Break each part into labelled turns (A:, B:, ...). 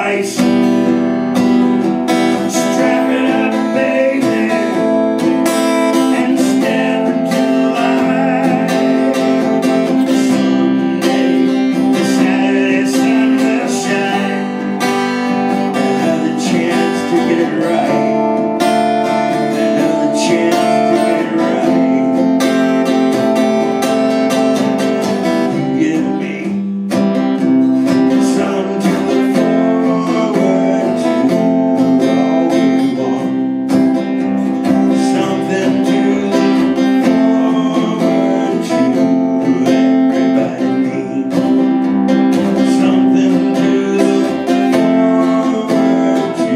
A: price. Strap it up, baby, and step into life. Someday the Saturday sun will shine. Another chance to get it right. Another chance to get it right. You give me something to look forward to. All we want, something to look forward to. Everybody needs something to look forward to.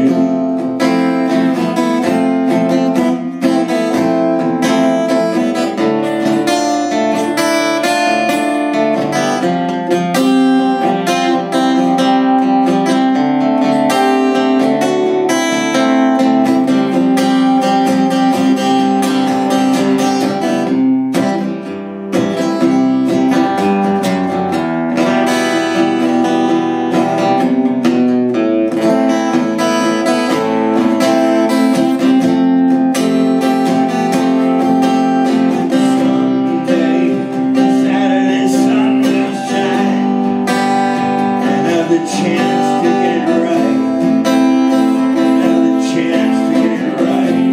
A: Another chance to get it right. Another chance to get it right.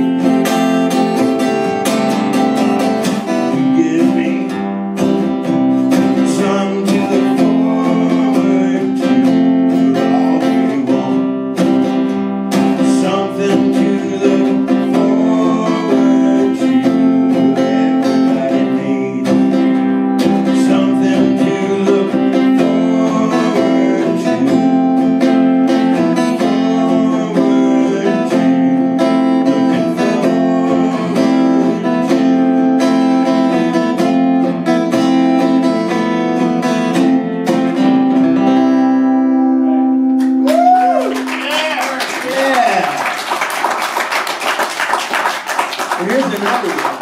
A: You give me something to look forward to. All we want, something to look forward to. Everybody needs something to look forward to. Here's another one.